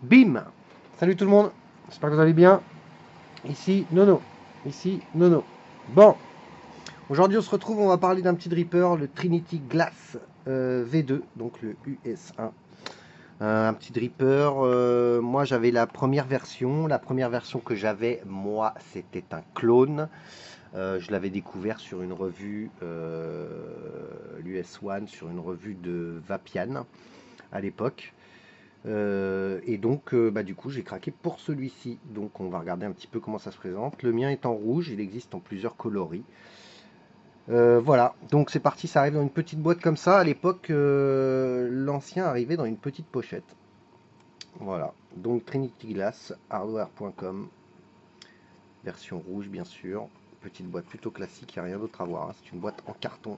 Bim! Salut tout le monde, j'espère que vous allez bien. Ici Nono. Ici Nono. Bon, aujourd'hui on se retrouve, on va parler d'un petit dripper, le Trinity Glass V2, donc le US1. Un petit dripper, moi j'avais la première version. La première version que j'avais, moi, c'était un clone. Je l'avais découvert sur une revue, l'US1, sur une revue de Vapian à l'époque. Et donc, bah, du coup, j'ai craqué pour celui-ci. Donc, on va regarder un petit peu comment ça se présente. Le mien est en rouge, il existe en plusieurs coloris. Voilà, donc c'est parti, ça arrive dans une petite boîte comme ça. À l'époque, l'ancien arrivait dans une petite pochette. Voilà, donc Trinity Glass, hardware.com, version rouge bien sûr. Petite boîte plutôt classique, il n'y a rien d'autre à voir, hein. C'est une boîte en carton.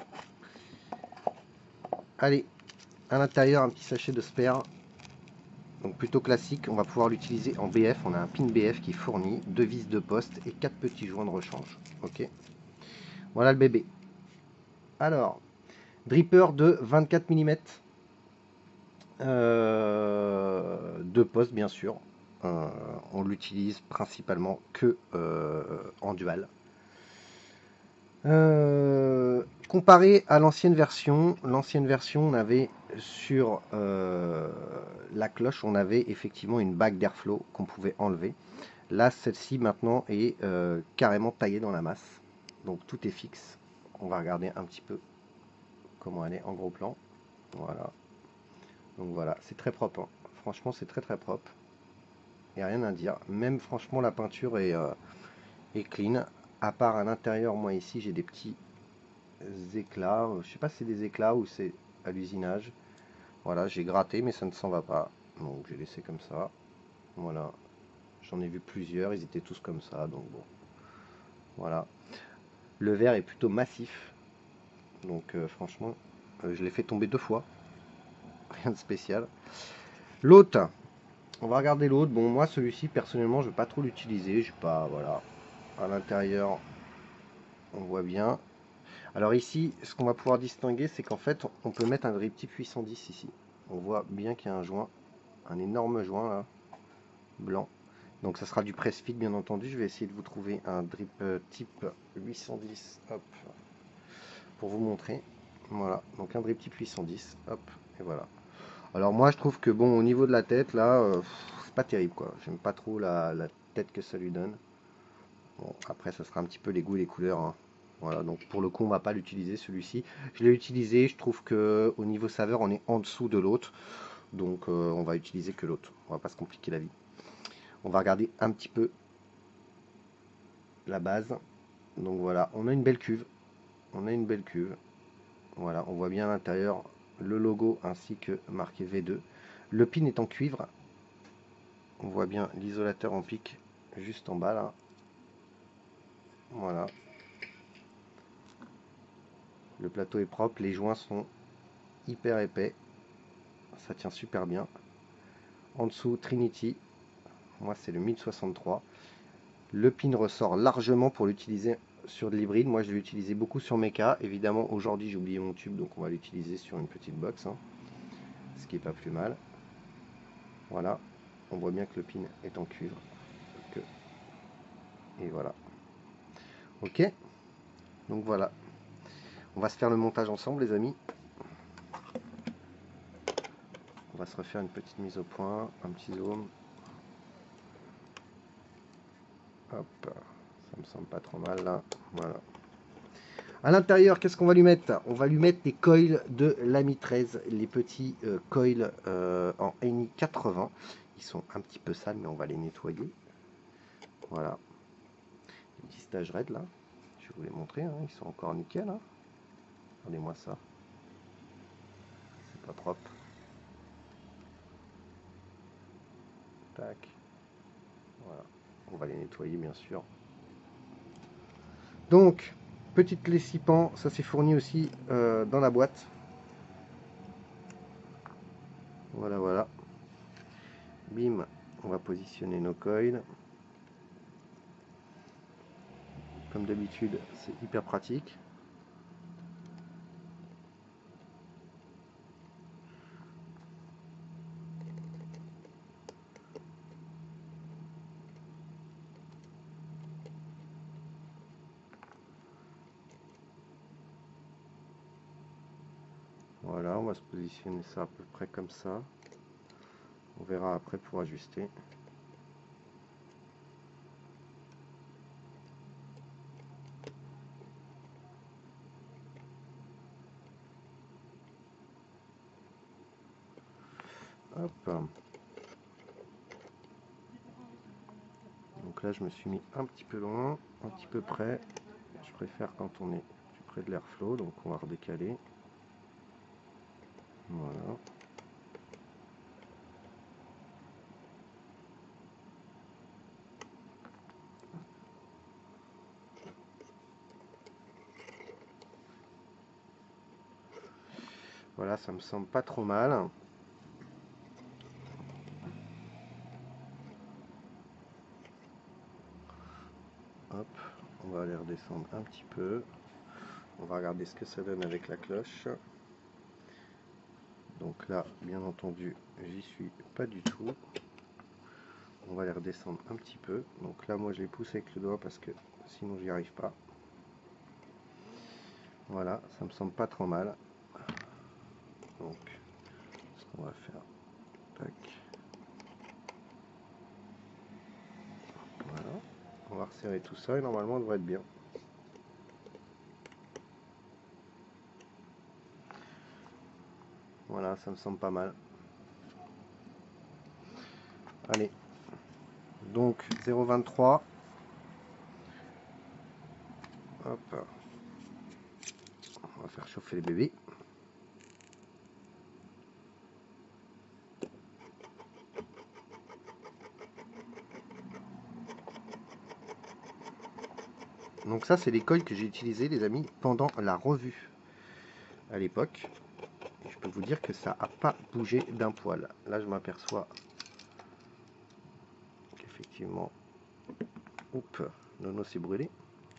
Allez, à l'intérieur, un petit sachet de spare. Donc plutôt classique, on va pouvoir l'utiliser en BF. On a un pin BF qui fournit 2 vis de poste et 4 petits joints de rechange. Ok, voilà le bébé. Alors, dripper de 24 mm, de poste bien sûr. On l'utilise principalement que en dual. Comparé à l'ancienne version, on avait sur la cloche, on avait effectivement une bague d'airflow qu'on pouvait enlever. Là, celle-ci maintenant est carrément taillée dans la masse. Donc tout est fixe. On va regarder un petit peu comment elle est en gros plan. Voilà. Donc voilà, c'est très propre, hein. Franchement, c'est très très propre. Il n'y a rien à dire. Même franchement, la peinture est clean. À part à l'intérieur, moi ici, j'ai des petits éclats. Je sais pas si c'est des éclats ou c'est à l'usinage. Voilà, j'ai gratté, mais ça ne s'en va pas. Donc j'ai laissé comme ça. Voilà. J'en ai vu plusieurs, ils étaient tous comme ça. Donc bon, voilà. Le verre est plutôt massif. Donc franchement, je l'ai fait tomber 2 fois. Rien de spécial. L'autre, on va regarder l'autre. Bon, moi celui-ci, personnellement, je ne vais pas trop l'utiliser. Je sais pas, voilà. À l'intérieur, on voit bien. Alors ici, ce qu'on va pouvoir distinguer, c'est qu'en fait, on peut mettre un drip type 810 ici. On voit bien qu'il y a un joint, un énorme joint là, blanc. Donc ça sera du press fit bien entendu. Je vais essayer de vous trouver un drip type 810, hop, pour vous montrer. Voilà, donc un drip type 810, hop, et voilà. Alors moi je trouve que bon, au niveau de la tête là, c'est pas terrible quoi. J'aime pas trop la tête que ça lui donne. Bon, après ça sera un petit peu les goûts et les couleurs, hein. Voilà, donc pour le coup on va pas l'utiliser celui-ci. Je l'ai utilisé, je trouve que au niveau saveur on est en dessous de l'autre. Donc on va utiliser que l'autre. On va pas se compliquer la vie. On va regarder un petit peu la base. Donc voilà, on a une belle cuve. On a une belle cuve. Voilà, on voit bien à l'intérieur le logo ainsi que marqué V2. Le pin est en cuivre. On voit bien l'isolateur en pic juste en bas là. Voilà. Le plateau est propre, les joints sont hyper épais. Ça tient super bien. En dessous, Trinity. Moi, c'est le 1063. Le pin ressort largement pour l'utiliser sur de l'hybride. Moi, je l'ai utilisé beaucoup sur Mecha. Évidemment, aujourd'hui, j'ai oublié mon tube, donc on va l'utiliser sur une petite box, hein, ce qui est pas plus mal. Voilà. On voit bien que le pin est en cuivre. Et voilà. Ok. Donc voilà. On va se faire le montage ensemble, les amis. On va se refaire une petite mise au point, un petit zoom. Hop, ça me semble pas trop mal là. Voilà. À l'intérieur, qu'est-ce qu'on va lui mettre? On va lui mettre des coils de l'Ami 13, les petits coils en ENI 80. Ils sont un petit peu sales, mais on va les nettoyer. Voilà. Les petits stages raides là. Je vais vous les montrer, hein. Ils sont encore nickel, hein. Regardez-moi ça. C'est pas propre. Tac. Voilà. On va les nettoyer bien sûr. Donc, petite clé 6 pans, ça c'est fourni aussi dans la boîte. Voilà, voilà. Bim, on va positionner nos coils. Comme d'habitude, c'est hyper pratique. Voilà, on va se positionner ça à peu près comme ça. On verra après pour ajuster. Hop. Donc là, je me suis mis un petit peu loin, un petit peu près. Je préfère quand on est plus près de l'airflow, donc on va redécaler. Voilà. Voilà, ça me semble pas trop mal. Hop, on va aller redescendre un petit peu. On va regarder ce que ça donne avec la cloche. Donc là, bien entendu, j'y suis pas du tout. On va les redescendre un petit peu. Donc là, moi, je les pousse avec le doigt parce que sinon, j'y arrive pas. Voilà, ça me semble pas trop mal. Donc, ce qu'on va faire, tac. Voilà, on va resserrer tout ça et normalement, on devrait être bien. Voilà, ça me semble pas mal. Allez, donc 0,23. Hop, on va faire chauffer les bébés. Donc ça, c'est les coils que j'ai utilisés, les amis, pendant la revue à l'époque. Je peux vous dire que ça n'a pas bougé d'un poil. Là, je m'aperçois qu'effectivement, oups, Nono s'est brûlé.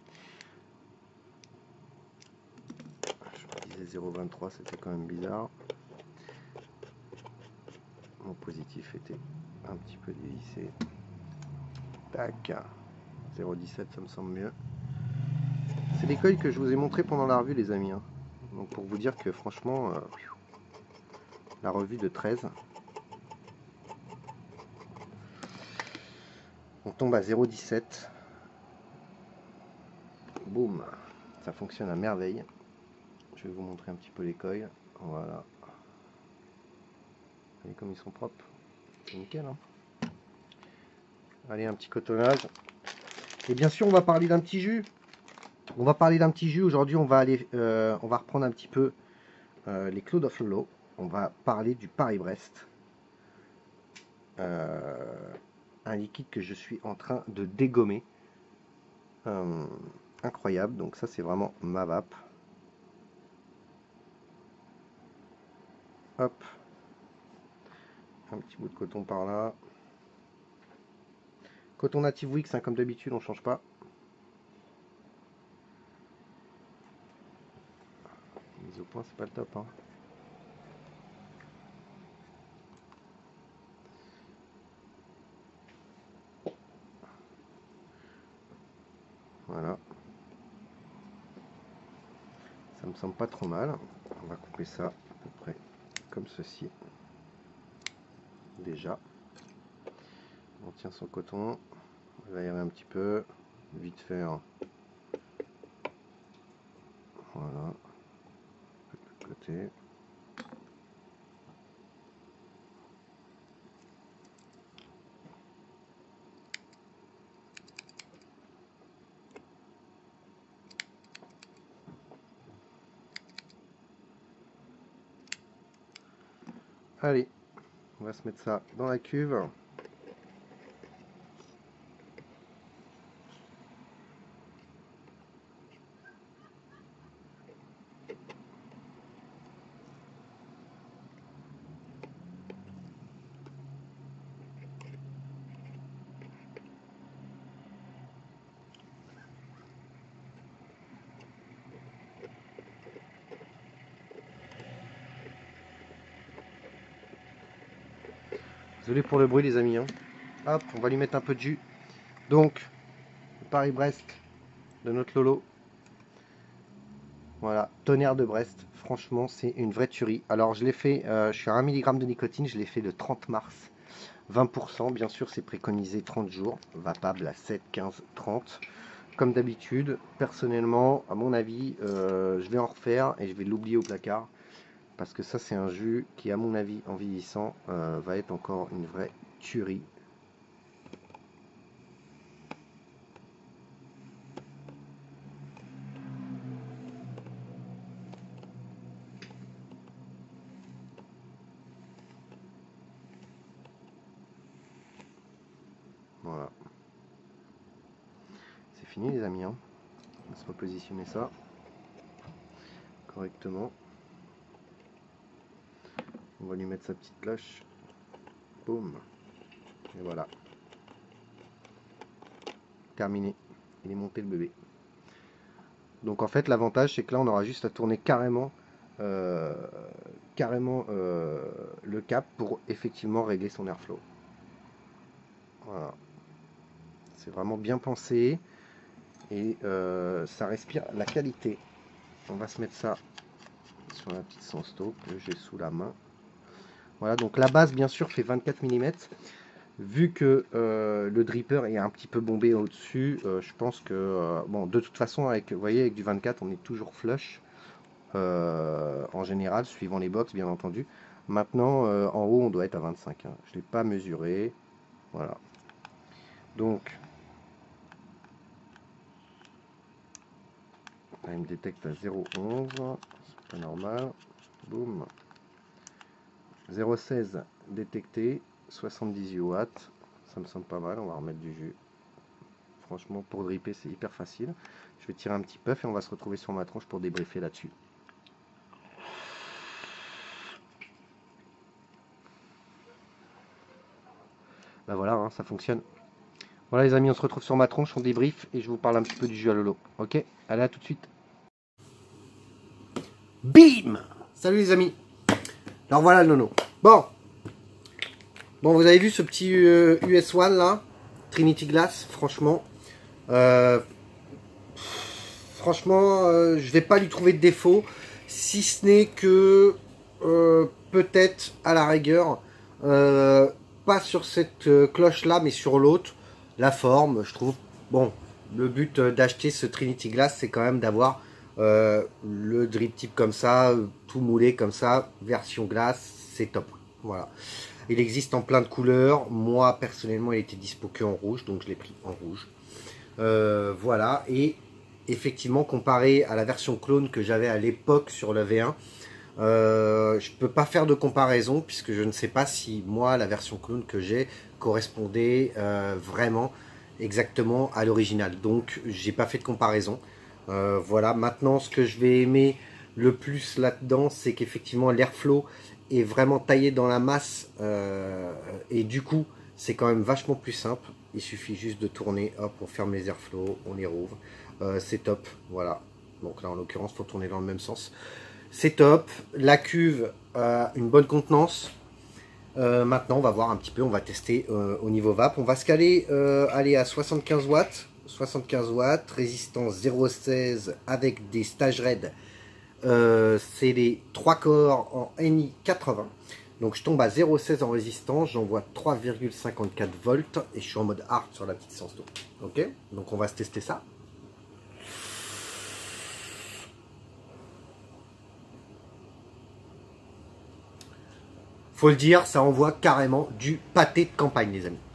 Je me disais 0,23, c'était quand même bizarre. Mon positif était un petit peu dévissé. Tac, 0,17, ça me semble mieux. C'est les coils que je vous ai montré pendant la revue, les amis. Donc pour vous dire que franchement, la revue de 13, on tombe à 0,17. Boum, ça fonctionne à merveille. Je vais vous montrer un petit peu les coils. Voilà. Vous voyez comme ils sont propres. C'est nickel. Hein. Allez, un petit cotonnage. Et bien sûr, on va parler d'un petit jus. On va parler d'un petit jus. Aujourd'hui, on va reprendre un petit peu les Cloud of Lolo. On va parler du Paris-Brest. Un liquide que je suis en train de dégommer. Incroyable. Donc ça, c'est vraiment ma vape. Hop. Un petit bout de coton par là. Coton native Wix, hein, comme d'habitude, on change pas. Mise au point, c'est pas le top. Hein. Voilà. Ça me semble pas trop mal. On va couper ça à peu près comme ceci. Déjà. On tient son coton. On va aérer un petit peu. Vite fait. Hein. Voilà. De côté. Allez. On va se mettre ça dans la cuve. Désolé pour le bruit les amis. Hein. Hop, on va lui mettre un peu de jus. Donc, Paris-Brest de notre Lolo. Voilà, tonnerre de Brest, franchement c'est une vraie tuerie. Alors je l'ai fait, je suis à 1 mg de nicotine, je l'ai fait le 30 mars, 20%, bien sûr c'est préconisé 30 jours, vapable à 7, 15, 30. Comme d'habitude, personnellement, à mon avis, je vais en refaire et je vais l'oublier au placard. Parce que ça c'est un jus qui, à mon avis, en vieillissant, va être encore une vraie tuerie. Voilà. C'est fini les amis, hein. On va se repositionner ça correctement. On va lui mettre sa petite cloche. Boum. Et voilà. Terminé. Il est monté le bébé. Donc en fait l'avantage c'est que là on aura juste à tourner carrément le cap pour effectivement régler son airflow. Voilà. C'est vraiment bien pensé et ça respire la qualité. On va se mettre ça sur la petite Sensto que j'ai sous la main. Voilà, donc la base bien sûr fait 24 mm. Vu que le dripper est un petit peu bombé au-dessus, je pense que bon, de toute façon avec, vous voyez, avec du 24 on est toujours flush en général, suivant les box bien entendu. Maintenant en haut on doit être à 25, hein. Je ne l'ai pas mesuré. Voilà. Donc là, il me détecte à 0,11, c'est pas normal. Boum. 0,16 détecté, 78 watts, ça me semble pas mal, on va remettre du jus. Franchement, pour dripper, c'est hyper facile. Je vais tirer un petit puff et on va se retrouver sur ma tronche pour débriefer là-dessus. Ben voilà, hein, ça fonctionne. Voilà les amis, on se retrouve sur ma tronche, on débrief et je vous parle un petit peu du jus à lolo. Ok, allez, à tout de suite. Bim! Salut les amis. Alors voilà le nono. Bon, vous avez vu ce petit US1 là, Trinity Glass, franchement. Je vais pas lui trouver de défaut, si ce n'est que peut-être à la rigueur, pas sur cette cloche là, mais sur l'autre, la forme, je trouve. Bon, le but d'acheter ce Trinity Glass, c'est quand même d'avoir le drip type comme ça, tout moulé comme ça, version glace, c'est top. Voilà. Il existe en plein de couleurs. Moi, personnellement, il était dispo que en rouge, donc je l'ai pris en rouge. Voilà. Et effectivement, comparé à la version clone que j'avais à l'époque sur le V1, je peux pas faire de comparaison puisque je ne sais pas si moi, la version clone que j'ai correspondait vraiment exactement à l'original. Donc, j'ai pas fait de comparaison. Voilà. Maintenant, ce que je vais aimer le plus là-dedans, c'est qu'effectivement, l'airflow est vraiment taillé dans la masse et du coup c'est quand même vachement plus simple. Il suffit juste de tourner, hop, on ferme les airflows, on les rouvre, c'est top. Voilà, donc là en l'occurrence faut tourner dans le même sens, c'est top. La cuve a une bonne contenance. Maintenant on va voir un petit peu, on va tester au niveau vape. On va se caler aller à 75 watts, résistance 0,16 avec des stage red. C'est les 3 corps en NI 80. Donc je tombe à 0,16 en résistance, j'envoie 3,54 volts et je suis en mode hard sur la petite Sensto. Ok, donc on va se tester ça. Faut le dire, ça envoie carrément du pâté de campagne les amis.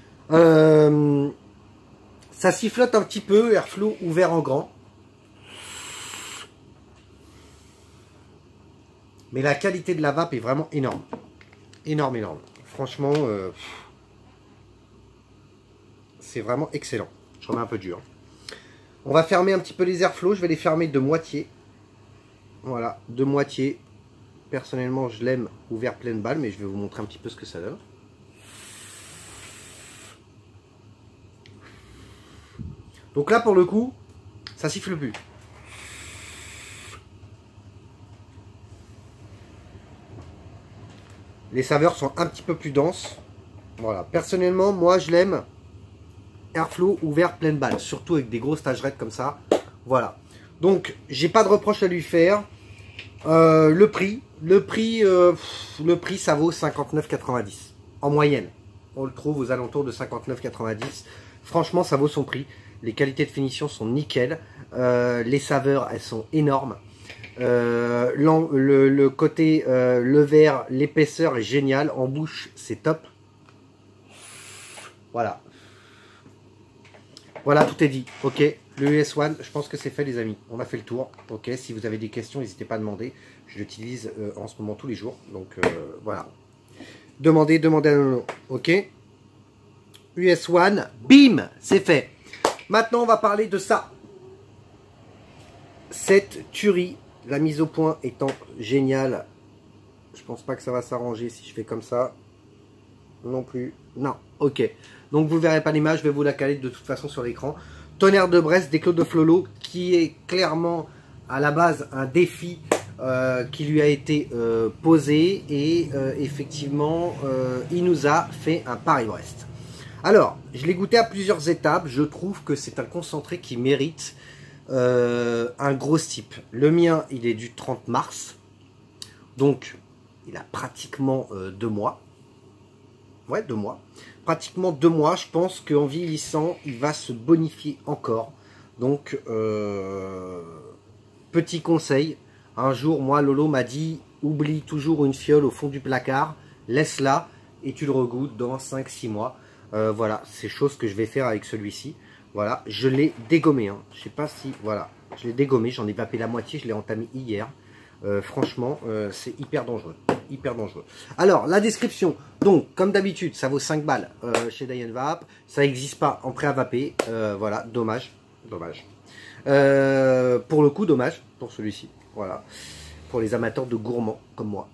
Ça sifflote un petit peu, airflow ouvert en grand. Mais la qualité de la vape est vraiment énorme. Énorme. Franchement, c'est vraiment excellent. Je remets un peu dur. On va fermer un petit peu les airflows. Je vais les fermer de moitié. Voilà, de moitié. Personnellement, je l'aime ouvert pleine balle, mais je vais vous montrer un petit peu ce que ça donne. Donc là, pour le coup, ça siffle plus. Les saveurs sont un petit peu plus denses. Voilà. Personnellement, moi, je l'aime airflow ouvert pleine balle. Surtout avec des gros stage red comme ça. Voilà. Donc, j'ai pas de reproche à lui faire. Le prix, ça vaut 59,90 en moyenne. On le trouve aux alentours de 59,90. Franchement, ça vaut son prix. Les qualités de finition sont nickel. Les saveurs, elles sont énormes. Le côté, le verre, l'épaisseur est génial. En bouche, c'est top. Voilà. Voilà, tout est dit. Ok, le US One, je pense que c'est fait les amis. On a fait le tour. Ok, si vous avez des questions, n'hésitez pas à demander. Je l'utilise en ce moment tous les jours. Donc voilà. Demandez à Lolo. Ok. US One, bim, c'est fait. Maintenant, on va parler de ça. Cette tuerie, la mise au point étant géniale. Je pense pas que ça va s'arranger si je fais comme ça. Non plus. Non, ok. Donc vous verrez pas l'image, je vais vous la caler de toute façon sur l'écran. Tonnerre de Brest des Clos de Flolo, qui est clairement à la base un défi qui lui a été posé. Et effectivement, il nous a fait un Paris-Brest. Alors, je l'ai goûté à plusieurs étapes. Je trouve que c'est un concentré qui mérite un gros type. Le mien, il est du 30 mars. Donc, il a pratiquement 2 mois. Ouais, 2 mois. Pratiquement 2 mois. Je pense qu'en vieillissant, il va se bonifier encore. Donc, petit conseil. Un jour, moi, Lolo m'a dit, oublie toujours une fiole au fond du placard. Laisse-la et tu le regoutes dans 5-6 mois. Voilà, c'est chose que je vais faire avec celui-ci. Voilà, je l'ai dégommé. Hein. Je sais pas si... Voilà, je l'ai dégommé. J'en ai vapé la moitié. Je l'ai entamé hier. Franchement, c'est hyper dangereux. Hyper dangereux. Alors, la description. Donc, comme d'habitude, ça vaut 5 balles chez Diane Vape. Ça n'existe pas en prêt à vaper. Voilà, dommage. Dommage. Pour le coup, dommage pour celui-ci. Voilà. Pour les amateurs de gourmands comme moi.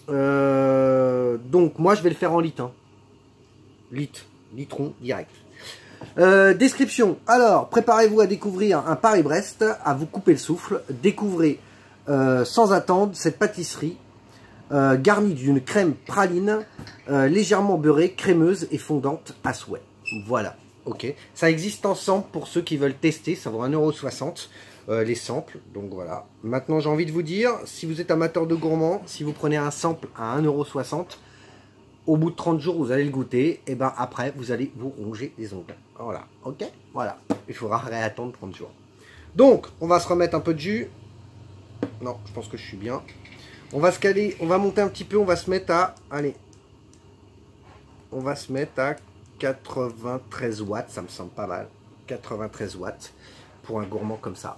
Donc, moi, je vais le faire en litre. Hein. Litron direct. Description. Alors, préparez-vous à découvrir un Paris-Brest, à vous couper le souffle. Découvrez sans attendre cette pâtisserie garnie d'une crème praline légèrement beurrée, crémeuse et fondante à souhait. Voilà. Ok. Ça existe en sample pour ceux qui veulent tester. Ça vaut 1,60 € les samples. Donc voilà. Maintenant, j'ai envie de vous dire, si vous êtes amateur de gourmand, si vous prenez un sample à 1,60 €, au bout de 30 jours, vous allez le goûter. Et ben après, vous allez vous ronger les ongles. Voilà. Ok. Voilà. Il faudra réattendre 30 jours. Donc, on va se remettre un peu de jus. Non, je pense que je suis bien. On va se caler, on va monter un petit peu, on va se mettre à... Allez. On va se mettre à 93 watts, ça me semble pas mal. 93 watts pour un gourmand comme ça.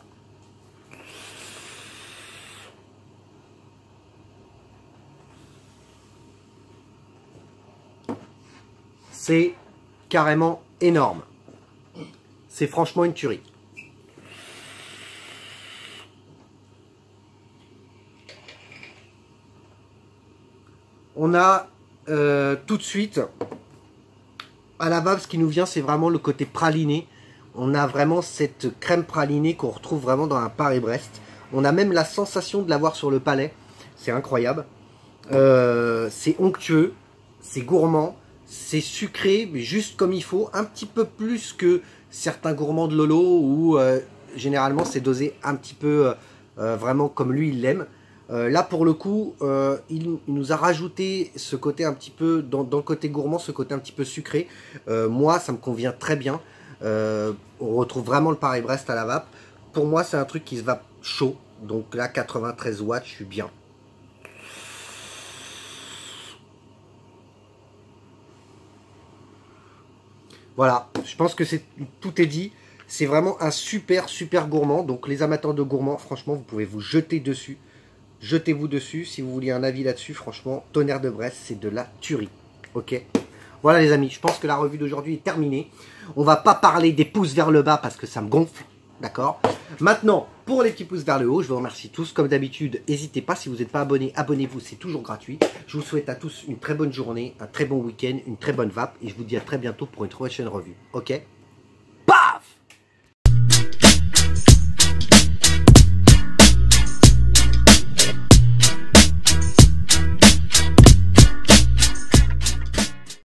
C'est carrément énorme. C'est franchement une tuerie. On a tout de suite, à la base, ce qui nous vient, c'est vraiment le côté praliné. On a vraiment cette crème pralinée qu'on retrouve vraiment dans un Paris-Brest. On a même la sensation de l'avoir sur le palais. C'est incroyable. C'est onctueux, c'est gourmand, c'est sucré, mais juste comme il faut. Un petit peu plus que certains gourmands de Lolo où généralement c'est dosé un petit peu vraiment comme lui il l'aime. Là pour le coup il nous a rajouté ce côté un petit peu dans le côté gourmand, ce côté un petit peu sucré. Moi ça me convient très bien. On retrouve vraiment le Paris-Brest à la vape. Pour moi c'est un truc qui se vape chaud. Donc là 93 watts, je suis bien. Voilà, je pense que tout est dit. C'est vraiment un super gourmand. Donc les amateurs de gourmands, franchement, vous pouvez vous jeter dessus. Jetez-vous dessus si vous voulez un avis là-dessus. Franchement, Tonnerre de Brest, c'est de la tuerie. Ok. Voilà les amis, je pense que la revue d'aujourd'hui est terminée. On va pas parler des pouces vers le bas parce que ça me gonfle. D'accord. Maintenant, pour les petits pouces vers le haut, je vous remercie tous. Comme d'habitude, n'hésitez pas, si vous n'êtes pas abonné, abonnez-vous, c'est toujours gratuit. Je vous souhaite à tous une très bonne journée, un très bon week-end, une très bonne vape. Et je vous dis à très bientôt pour une prochaine revue. Ok.